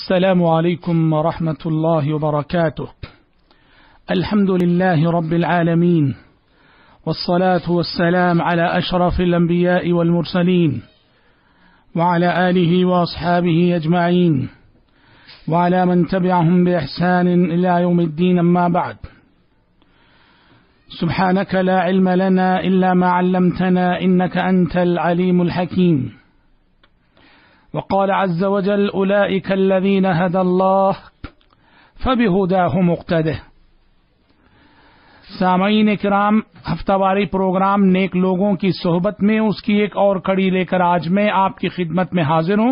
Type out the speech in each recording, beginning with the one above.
السلام عليكم ورحمة الله وبركاته. الحمد لله رب العالمين، والصلاة والسلام على أشرف الأنبياء والمرسلين، وعلى آله وأصحابه أجمعين، وعلى من تبعهم بإحسان إلى يوم الدين. أما بعد، سبحانك لا علم لنا إلا ما علمتنا إنك أنت العليم الحكيم. وقال عز وجل: أولئك الذين هدى الله فبهداه مقتده. سامعین کرام، ہفتہ واری پروگرام نیک لوگوں کی صحبت میں اس کی ایک اور کڑی لے کر آج میں آپ کی خدمت میں حاضر ہوں.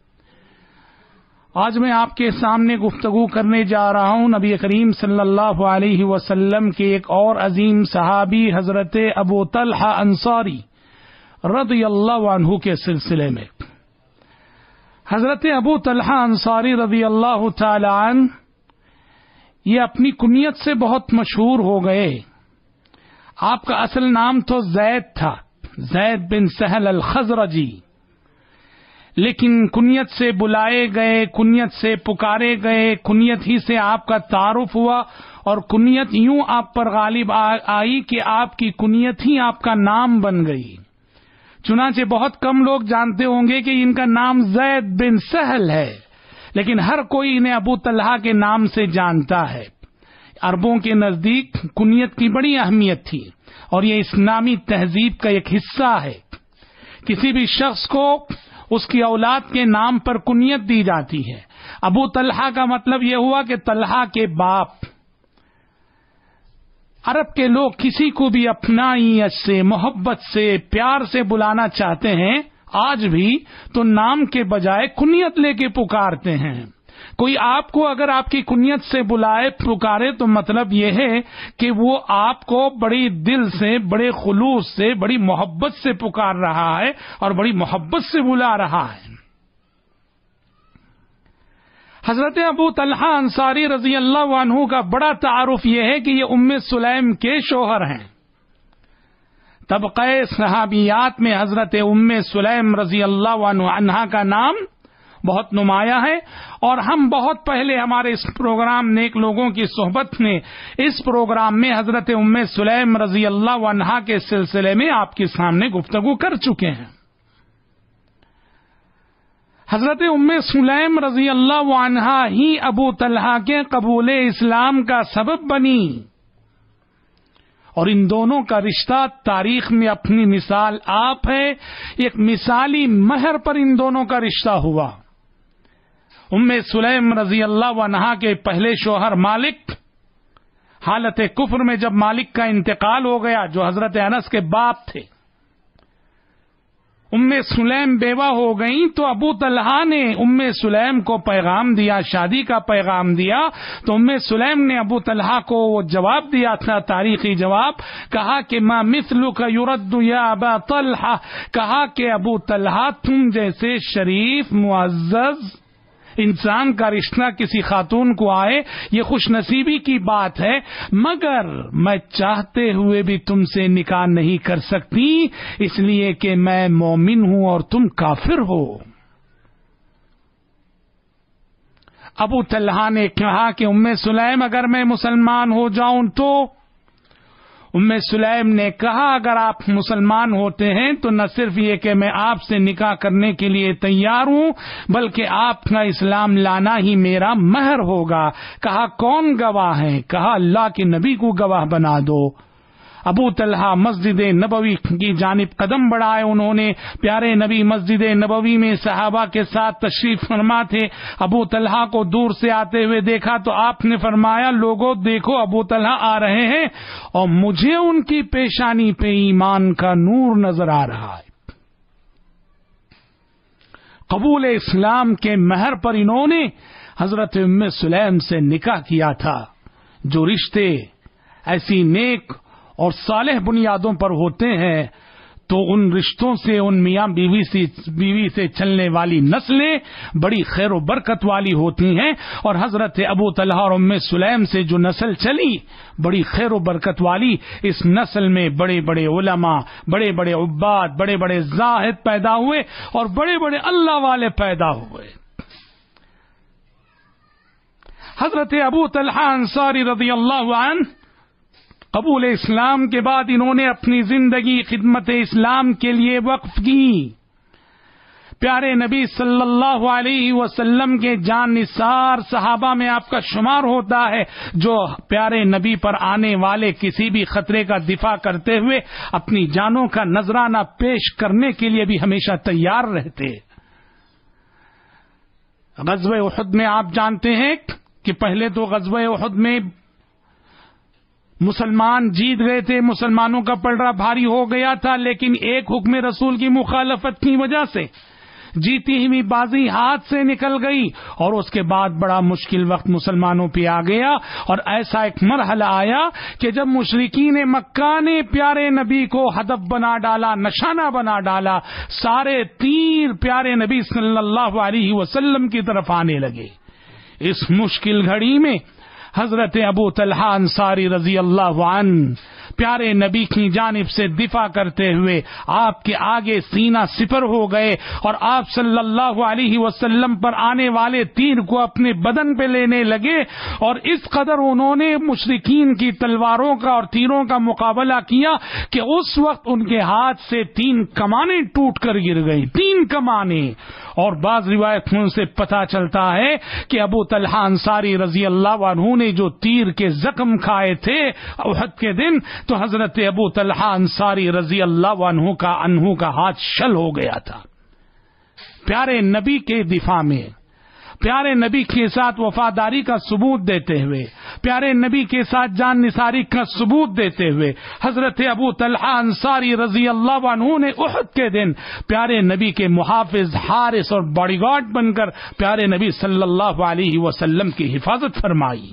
آج میں آپ کے سامنے گفتگو کرنے جا رہا ہوں نبی کریم صلی اللہ علیہ وسلم کے ایک اور عظیم صحابی حضرت ابو طلحہ انصاری رضی اللہ عنہ کے سلسلے میں. حضرت ابو طلحہ انصاری رضی اللہ تعالی عنہ یہ اپنی کنیت سے بہت مشہور ہو گئے. آپ کا اصل نام تو زید تھا، زید بن سہل الخزرجی، لیکن کنیت سے بلائے گئے، کنیت سے پکارے گئے، کنیت ہی سے آپ کا تعارف ہوا، اور کنیت یوں آپ پر غالب آئی کہ آپ کی کنیت ہی آپ کا نام بن گئی. چنانچہ بہت کم لوگ جانتے ہوں گے کہ ان کا نام زید بن سہل ہے، لیکن ہر کوئی انہیں ابو طلحہ کے نام سے جانتا ہے. عربوں کے نزدیک کنیت کی بڑی اہمیت تھی، اور یہ اسلامی تہذیب کا ایک حصہ ہے. کسی بھی شخص کو اس کی اولاد کے نام پر کنیت دی جاتی ہے. ابو طلحہ کا مطلب یہ ہوا کہ طلحہ کے باپ. عرب کے لوگ کسی کو بھی اپنائیت سے، محبت سے، پیار سے بلانا چاہتے ہیں آج بھی تو نام کے بجائے کنیت لے کے پکارتے ہیں. کوئی آپ کو اگر آپ کی کنیت سے بلائے، پکارے، تو مطلب یہ ہے کہ وہ آپ کو بڑی دل سے، بڑے خلوص سے، بڑی محبت سے پکار رہا ہے اور بڑی محبت سے بلا رہا ہے. حضرت ابو طلحہ انصاری رضی اللہ عنہ کا بڑا تعارف یہ ہے کہ یہ ام سلیم کے شوہر ہیں. طبقہ صحابیات میں حضرت ام سلیم رضی اللہ عنہا کا نام بہت نمایاں ہے، اور ہم بہت پہلے ہمارے اس پروگرام نیک لوگوں کی صحبت میں اس پروگرام میں حضرت ام سلیم رضی اللہ عنہا کے سلسلے میں آپ کے سامنے گفتگو کر چکے ہیں. حضرت ام سلیم رضی اللہ عنہا ہی ابو طلحہ کے قبول اسلام کا سبب بنی، اور ان دونوں کا رشتہ تاریخ میں اپنی مثال آپ ہے. ایک مثالی مہر پر ان دونوں کا رشتہ ہوا. ام سلیم رضی اللہ عنہا کے پہلے شوہر مالک، حالت کفر میں جب مالک کا انتقال ہو گیا، جو حضرت انس کے باپ تھے، ام سلیم بیوہ ہو گئیں، تو ابو طلحہ نے ام سلیم کو پیغام دیا، شادی کا پیغام دیا. تو ام سلیم نے ابو طلحہ کو وہ جواب دیا تھا، تاریخی جواب، کہا کہ ما مثلک یرد یا ابا طلحہ، کہا کہ ابو طلحہ تم جیسے شریف معزز انسان کا رشتہ کسی خاتون کو آئے، یہ خوش نصیبی کی بات ہے، مگر میں چاہتے ہوئے بھی تم سے نکاح نہیں کر سکتی، اس لیے کہ میں مومن ہوں اور تم کافر ہو. ابو طلحہ نے کہا کہ ام سلیم اگر میں مسلمان ہو جاؤں تو؟ ام سلیم نے کہا اگر آپ مسلمان ہوتے ہیں تو نہ صرف یہ کہ میں آپ سے نکاح کرنے کے لیے تیار ہوں، بلکہ آپ کا اسلام لانا ہی میرا مہر ہوگا. کہا کون گواہ ہیں؟ کہا اللہ کے نبی کو گواہ بنا دو. ابو طلحہ مسجد نبوی کی جانب قدم بڑھائے. انہوں نے پیارے نبی مسجد نبوی میں صحابہ کے ساتھ تشریف فرما تھے. ابو طلحہ کو دور سے آتے ہوئے دیکھا تو آپ نے فرمایا لوگوں دیکھو ابو طلحہ آ رہے ہیں، اور مجھے ان کی پیشانی پہ ایمان کا نور نظر آ رہا ہے. قبول اسلام کے مہر پر انہوں نے حضرت ام سلیم سے نکاح کیا تھا. جو رشتے ایسی نیک اور صالح بنیادوں پر ہوتے ہیں تو ان رشتوں سے، ان میاں بیوی سے چلنے والی نسلیں بڑی خیر و برکت والی ہوتی ہیں. اور حضرت ابو طلحہ اور ام سلیم سے جو نسل چلی بڑی خیر و برکت والی، اس نسل میں بڑے بڑے علماء، بڑے بڑے عباد، بڑے بڑے زاہد پیدا ہوئے اور بڑے بڑے اللہ والے پیدا ہوئے. حضرت ابو طلحہ انصاری رضی اللہ عنہ قبول اسلام کے بعد انہوں نے اپنی زندگی خدمت اسلام کے لیے وقف کی. پیارے نبی صلی اللہ علیہ وسلم کے جان نثار صحابہ میں آپ کا شمار ہوتا ہے جو پیارے نبی پر آنے والے کسی بھی خطرے کا دفاع کرتے ہوئے اپنی جانوں کا نذرانہ پیش کرنے کے لیے بھی ہمیشہ تیار رہتے. غزوہ احد میں آپ جانتے ہیں کہ پہلے تو غزوہ احد میں مسلمان جیت گئے تھے، مسلمانوں کا پلڑا بھاری ہو گیا تھا، لیکن ایک حکم رسول کی مخالفت کی وجہ سے جیتی ہوئی بازی ہاتھ سے نکل گئی اور اس کے بعد بڑا مشکل وقت مسلمانوں پہ آ گیا. اور ایسا ایک مرحلہ آیا کہ جب مشرکین مکہ نے پیارے نبی کو ہدف بنا ڈالا، نشانہ بنا ڈالا، سارے تیر پیارے نبی صلی اللہ علیہ وسلم کی طرف آنے لگے. اس مشکل گھڑی میں حضرت ابو طلحہ انصاری رضی اللہ عنہ پیارے نبی کی جانب سے دفاع کرتے ہوئے آپ کے آگے سینہ سپر ہو گئے اور آپ صلی اللہ علیہ وسلم پر آنے والے تیر کو اپنے بدن پہ لینے لگے. اور اس قدر انہوں نے مشرکین کی تلواروں کا اور تیروں کا مقابلہ کیا کہ اس وقت ان کے ہاتھ سے 3 کمانیں ٹوٹ کر گر گئی، 3 کمانیں. اور بعض روایتوں سے پتہ چلتا ہے کہ ابو طلحہ انصاری رضی اللہ عنہ نے جو تیر کے زخم کھائے تھے احد کے دن، تو حضرت ابو طلحہ انصاری رضی اللہ عنہ کا ہاتھ شل ہو گیا تھا. پیارے نبی کے دفاع میں، پیارے نبی کے ساتھ وفاداری کا ثبوت دیتے ہوئے، پیارے نبی کے ساتھ جان نثاری کا ثبوت دیتے ہوئے حضرت ابو طلحہ انصاری رضی اللہ عنہ نے احد کے دن پیارے نبی کے محافظ، حارس اور باڈی گارڈ بن کر پیارے نبی صلی اللہ علیہ وسلم کی حفاظت فرمائی.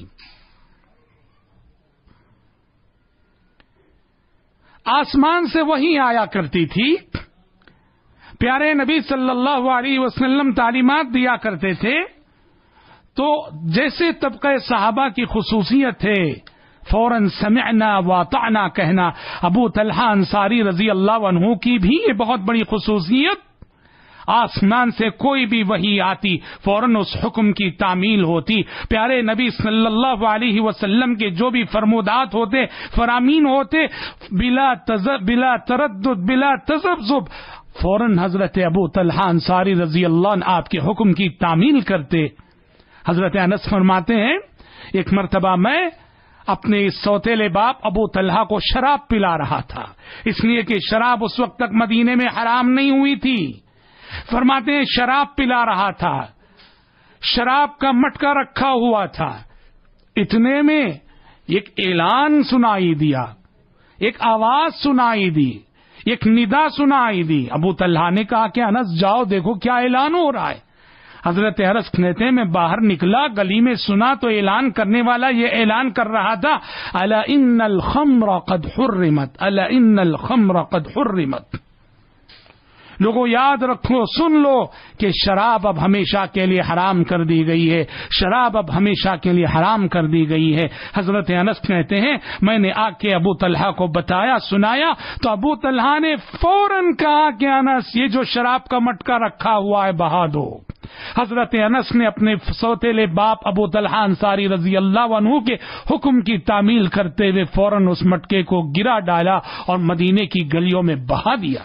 آسمان سے وحی آیا کرتی تھی، پیارے نبی صلی اللہ علیہ وسلم تعلیمات دیا کرتے تھے. تو جیسے طبقہ صحابہ کی خصوصیت ہے فوراً سمعنا واطعنا کہنا، ابو طلحہ انصاری رضی اللہ عنہ کی بھی یہ بہت بڑی خصوصیت. آسمان سے کوئی بھی وحی آتی فوراً اس حکم کی تعمیل ہوتی. پیارے نبی صلی اللہ علیہ وسلم کے جو بھی فرمودات ہوتے، فرامین ہوتے، بلا تردد بلا تذبذب فوراً حضرت ابو طلحہ انصاری رضی اللہ عنہ آپ کے حکم کی تعمیل کرتے. حضرت انس فرماتے ہیں ایک مرتبہ میں اپنے اس سوتیلے باپ ابو طلحہ کو شراب پلا رہا تھا، اس لیے کہ شراب اس وقت تک مدینے میں حرام نہیں ہوئی تھی. فرماتے ہیں شراب پلا رہا تھا، شراب کا مٹکا رکھا ہوا تھا، اتنے میں ایک اعلان سنائی دیا، ایک آواز سنائی دی، ایک ندا سنائی دی. ابو طلحہ نے کہا کہ انس جاؤ دیکھو کیا اعلان ہو رہا ہے. حضرت انس کہتے ہیں میں باہر نکلا، گلی میں سنا تو اعلان کرنے والا یہ اعلان کر رہا تھا الا ان الخمر قد حرمت، الا ان الخمر قد حرمت. لوگوں یاد رکھو، سن لو کہ شراب اب ہمیشہ کے لیے حرام کر دی گئی ہے، شراب اب ہمیشہ کے لیے حرام کر دی گئی ہے. حضرت انس کہتے ہیں میں نے آ کے ابو طلحہ کو بتایا، سنایا، تو ابو طلحہ نے فوراً کہا کہ انس یہ جو شراب کا مٹکا رکھا ہوا ہے بہا دو. حضرت انس نے اپنے سوتیلے باپ ابو طلحہ انصاری رضی اللہ عنہ کے حکم کی تعمیل کرتے ہوئے فوراً اس مٹکے کو گرا ڈالا اور مدینے کی گلیوں میں بہا دیا.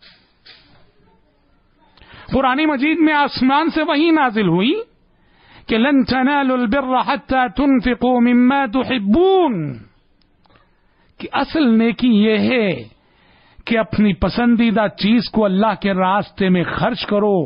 قرآن مجید میں آسمان سے وحی نازل ہوئی کہ لن تنالوا البر حتى تنفقوا مما تحبون، کہ اصل نیکی یہ ہے کہ اپنی پسندیدہ چیز کو اللہ کے راستے میں خرچ کرو.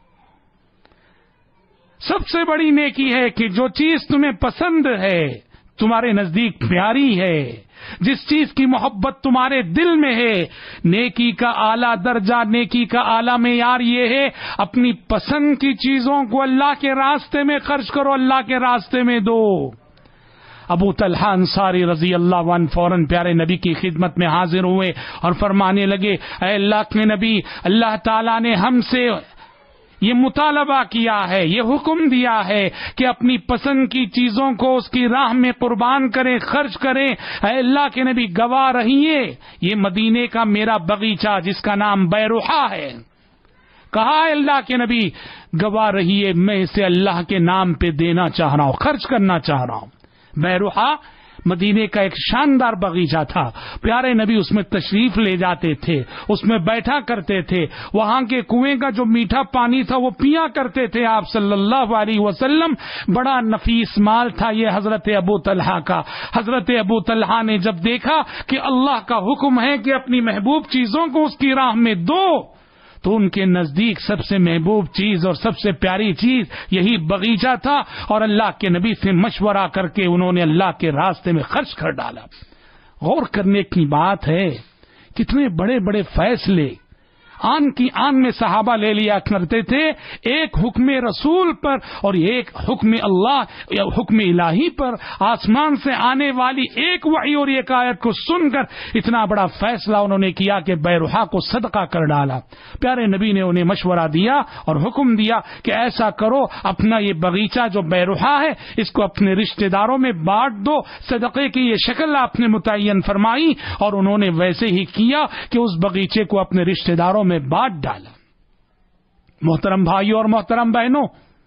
سب سے بڑی نیکی ہے کہ جو چیز تمہیں پسند ہے، تمہارے نزدیک پیاری ہے، جس چیز کی محبت تمہارے دل میں ہے، نیکی کا اعلیٰ درجہ، نیکی کا اعلیٰ معیار یہ ہے اپنی پسند کی چیزوں کو اللہ کے راستے میں خرچ کرو، اللہ کے راستے میں دو. ابو طلحہ انصاری رضی اللہ عنہ فوراً پیارے نبی کی خدمت میں حاضر ہوئے اور فرمانے لگے اے اللہ کے نبی، اللہ تعالیٰ نے ہم سے یہ مطالبہ کیا ہے، یہ حکم دیا ہے کہ اپنی پسند کی چیزوں کو اس کی راہ میں قربان کریں، خرچ کریں. اے اللہ کے نبی گواہ رہیے، یہ مدینے کا میرا باغیچہ جس کا نام بیروحہ ہے، کہا اللہ کے نبی گواہ رہیے میں اسے اللہ کے نام پہ دینا چاہ رہا ہوں، خرچ کرنا چاہ رہا ہوں۔ بیروحا مدینے کا ایک شاندار باغیچہ تھا، پیارے نبی اس میں تشریف لے جاتے تھے، اس میں بیٹھا کرتے تھے، وہاں کے کنویں کا جو میٹھا پانی تھا وہ پیا کرتے تھے آپ صلی اللہ علیہ وسلم۔ بڑا نفیس مال تھا یہ حضرت ابو طلحہ کا۔ حضرت ابو طلحہ نے جب دیکھا کہ اللہ کا حکم ہے کہ اپنی محبوب چیزوں کو اس کی راہ میں دو، تو ان کے نزدیک سب سے محبوب چیز اور سب سے پیاری چیز یہی باغیچہ تھا، اور اللہ کے نبی سے مشورہ کر کے انہوں نے اللہ کے راستے میں خرچ کر ڈالا۔ غور کرنے کی بات ہے، کتنے بڑے بڑے فیصلے آن کی آن میں صحابہ لے لیا کرتے تھے، ایک حکم رسول پر اور ایک حکم اللہ یا حکم الہی پر، آسمان سے آنے والی ایک وحی اور ایک آیت کو سن کر اتنا بڑا فیصلہ انہوں نے کیا کہ بیروحا کو صدقہ کر ڈالا۔ پیارے نبی نے انہیں مشورہ دیا اور حکم دیا کہ ایسا کرو، اپنا یہ باغیچہ جو بیروحا ہے اس کو اپنے رشتہ داروں میں بانٹ دو۔ صدقے کی یہ شکل آپ نے متعین فرمائی اور انہوں نے ویسے ہی کیا کہ اس باغیچے کو اپنے رشتہ داروں میں بانٹ ڈالا۔ محترم بھائیوں اور محترم بہنوں،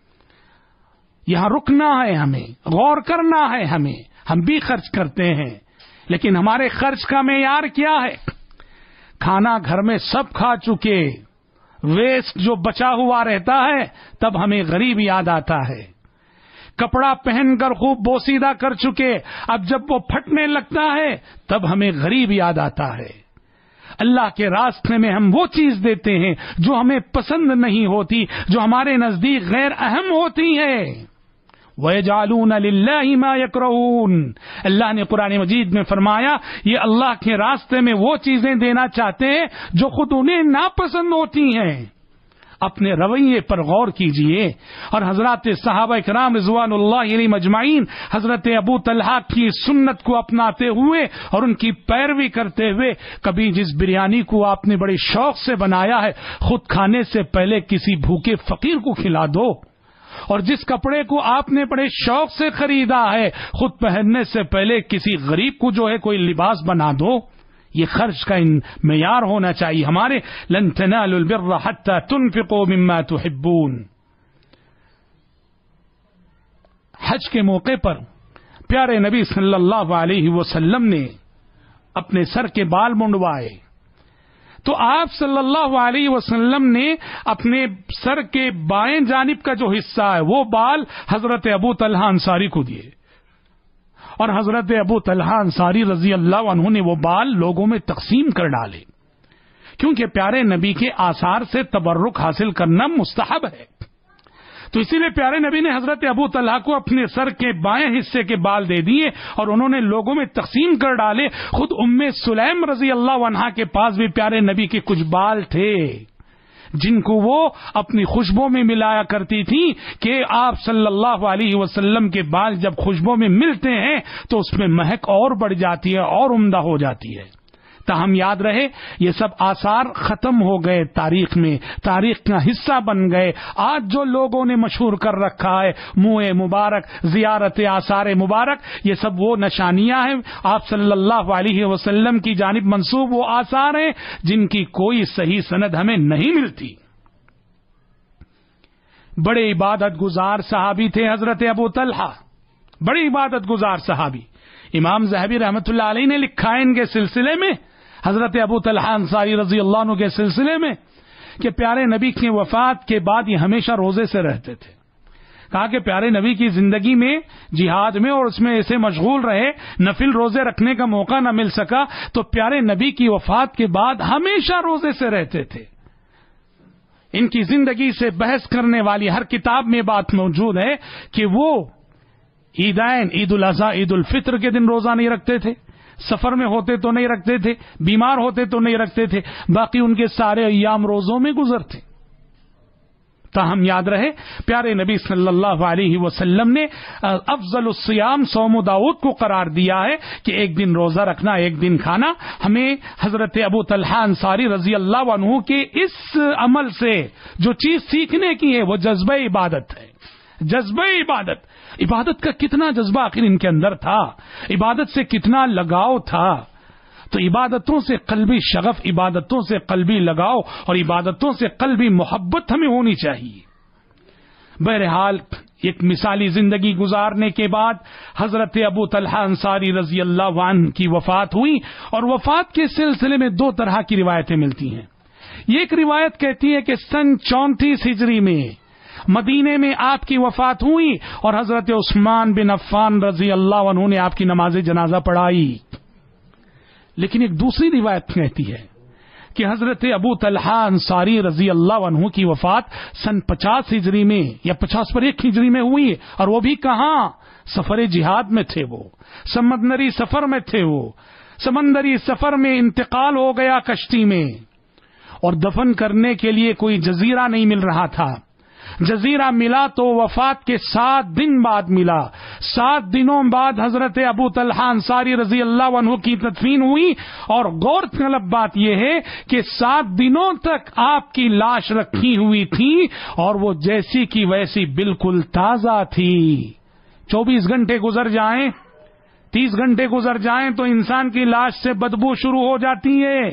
یہاں رکنا ہے، ہمیں غور کرنا ہے، ہم بھی خرچ کرتے ہیں، لیکن ہمارے خرچ کا معیار کیا ہے؟ کھانا گھر میں سب کھا چکے، ویسٹ جو بچا ہوا رہتا ہے تب ہمیں غریب یاد آتا ہے۔ کپڑا پہن کر خوب بوسیدہ کر چکے، اب جب وہ پھٹنے لگتا ہے تب ہمیں غریب یاد آتا ہے۔ اللہ کے راستے میں ہم وہ چیز دیتے ہیں جو ہمیں پسند نہیں ہوتی، جو ہمارے نزدیک غیر اہم ہوتی ہے۔ وَيَجْعَلُونَ لِلَّهِ مَا يَكْرَهُونَ، اللہ نے قرآن مجید میں فرمایا یہ اللہ کے راستے میں وہ چیزیں دینا چاہتے ہیں جو خود انہیں ناپسند ہوتی ہیں۔ اپنے رویے پر غور کیجئے، اور حضرات صحابہ کرام رضوان اللہ علیہم اجمعین حضرت ابو طلحہ کی سنت کو اپناتے ہوئے اور ان کی پیروی کرتے ہوئے، کبھی جس بریانی کو آپ نے بڑے شوق سے بنایا ہے خود کھانے سے پہلے کسی بھوکے فقیر کو کھلا دو، اور جس کپڑے کو آپ نے بڑے شوق سے خریدا ہے خود پہننے سے پہلے کسی غریب کو جو ہے کوئی لباس بنا دو۔ یہ خرچ کا معیار ہونا چاہیے ہمارے۔ لن تنالوا البر حتى تنفقوا مما تحبون۔ حج کے موقع پر پیارے نبی صلی اللہ علیہ وسلم نے اپنے سر کے بال منڈوائے، تو آپ صلی اللہ علیہ وسلم نے اپنے سر کے بائیں جانب کا جو حصہ ہے وہ بال حضرت ابو طلحہ انصاری کو دیے، اور حضرت ابو طلحہ انصاری رضی اللہ عنہ نے وہ بال لوگوں میں تقسیم کر ڈالے، کیونکہ پیارے نبی کے آثار سے تبرک حاصل کرنا مستحب ہے۔ تو اسی لیے پیارے نبی نے حضرت ابو طلحہ کو اپنے سر کے بائیں حصے کے بال دے دیے اور انہوں نے لوگوں میں تقسیم کر ڈالے۔ خود ام سلیم رضی اللہ عنہا کے پاس بھی پیارے نبی کے کچھ بال تھے جن کو وہ اپنی خوشبو میں ملایا کرتی تھی کہ آپ صلی اللہ علیہ وسلم کے بال جب خوشبو میں ملتے ہیں تو اس میں مہک اور بڑھ جاتی ہے اور عمدہ ہو جاتی ہے۔ تاہم یاد رہے یہ سب آثار ختم ہو گئے، تاریخ میں تاریخ کا حصہ بن گئے۔ آج جو لوگوں نے مشہور کر رکھا ہے منہ مبارک، زیارت آثار مبارک، یہ سب وہ نشانیاں ہیں آپ صلی اللہ علیہ وسلم کی جانب منسوب وہ آثار ہیں جن کی کوئی صحیح سند ہمیں نہیں ملتی۔ بڑے عبادت گزار صحابی تھے حضرت ابو طلحہ، بڑے عبادت گزار صحابی۔ امام ذہبی رحمۃ اللہ علیہ نے لکھا ہے ان کے سلسلے میں، حضرت ابو طلحہ انصاری رضی اللہ عنہ کے سلسلے میں، کہ پیارے نبی کی وفات کے بعد یہ ہمیشہ روزے سے رہتے تھے۔ کہا کہ پیارے نبی کی زندگی میں جہاد میں اور اس میں ایسے مشغول رہے، نفل روزے رکھنے کا موقع نہ مل سکا، تو پیارے نبی کی وفات کے بعد ہمیشہ روزے سے رہتے تھے۔ ان کی زندگی سے بحث کرنے والی ہر کتاب میں بات موجود ہے کہ وہ عیدین، عید الاضحیٰ، عید الفطر کے دن روزہ نہیں رکھتے تھے، سفر میں ہوتے تو نہیں رکھتے تھے، بیمار ہوتے تو نہیں رکھتے تھے، باقی ان کے سارے ایام روزوں میں گزرتے۔ تاہم یاد رہے پیارے نبی صلی اللہ علیہ وسلم نے افضل الصیام صوم داؤد کو قرار دیا ہے کہ ایک دن روزہ رکھنا، ایک دن کھانا۔ ہمیں حضرت ابو طلحہ انصاری رضی اللہ عنہ کے اس عمل سے جو چیز سیکھنے کی ہے وہ جذبہ عبادت ہے، جذبہ عبادت۔ عبادت کا کتنا جذبہ آخر ان کے اندر تھا، عبادت سے کتنا لگاؤ تھا۔ تو عبادتوں سے قلبی شغف، عبادتوں سے قلبی لگاؤ اور عبادتوں سے قلبی محبت ہمیں ہونی چاہیے۔ بہرحال ایک مثالی زندگی گزارنے کے بعد حضرت ابو طلحہ انصاری رضی اللہ عنہ کی وفات ہوئی، اور وفات کے سلسلے میں دو طرح کی روایتیں ملتی ہیں۔ یہ ایک روایت کہتی ہے کہ سن 34 ہجری میں مدینے میں آپ کی وفات ہوئی اور حضرت عثمان بن عفان رضی اللہ عنہ نے آپ کی نماز جنازہ پڑھائی۔ لیکن ایک دوسری روایت کہتی ہے کہ حضرت ابو طلحہ انصاری رضی اللہ عنہ کی وفات سن 50 ہجری میں یا 50 پر 1 ہجری میں ہوئی، اور وہ بھی کہاں؟ سفر جہاد میں تھے، وہ سمندری سفر میں تھے، وہ سمندری سفر میں انتقال ہو گیا کشتی میں، اور دفن کرنے کے لیے کوئی جزیرہ نہیں مل رہا تھا۔ جزیرہ ملا تو وفات کے 7 دن بعد ملا۔ 7 دنوں بعد حضرت ابو طلحہ انصاری رضی اللہ عنہ کی تدفین ہوئی، اور غور طلب بات یہ ہے کہ 7 دنوں تک آپ کی لاش رکھی ہوئی تھی اور وہ جیسی کی ویسی بالکل تازہ تھی۔ 24 گھنٹے گزر جائیں، 30 گھنٹے گزر جائیں تو انسان کی لاش سے بدبو شروع ہو جاتی ہے۔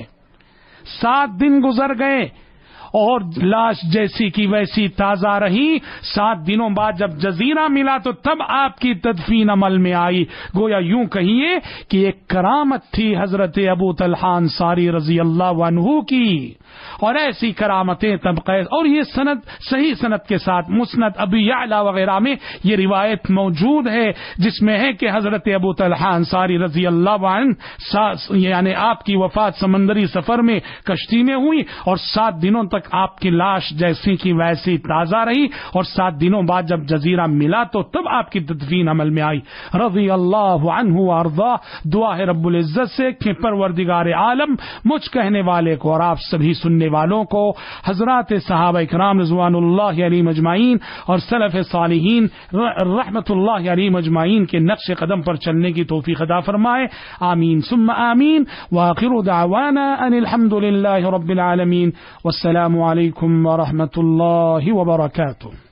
7 دن گزر گئے اور لاش جیسی کی ویسی تازہ رہی۔ 7 دنوں بعد جب جزیرہ ملا تو تب آپ کی تدفین عمل میں آئی۔ گویا یوں کہیے کہ ایک کرامت تھی حضرت ابو طلحہ انصاری رضی اللہ عنہ کی، اور ایسی کرامتیں طبقہ، اور یہ سند صحیح سند کے ساتھ مسند ابی یعلا وغیرہ میں یہ روایت موجود ہے، جس میں ہے کہ حضرت ابو طلحہ انصاری رضی اللہ عنہ یعنی آپ کی وفات سمندری سفر میں کشتی میں ہوئی، اور 7 دنوں تک آپ کی لاش جیسی کی ویسی تازہ رہی، اور 7 دنوں بعد جب جزیرہ ملا تو تب آپ کی تدفین عمل میں آئی۔ رضی اللہ عنہ وارضاہ۔ دعا ہے رب العزت سے کہ پروردگار عالم مجھ کہنے والے کو اور آپ سبھی سننے والوں کو حضرات صحابہ کرام رضوان اللہ علیہم اجمعین اور سلف صالحین رحمت اللہ علیہم اجمعین کے نقش قدم پر چلنے کی توفیق عطا فرمائے۔ آمین ثم آمین۔ وآخر دعوانا ان الحمد للہ رب العالمین، والسلام علیکم ورحمۃ اللہ وبرکاتہ۔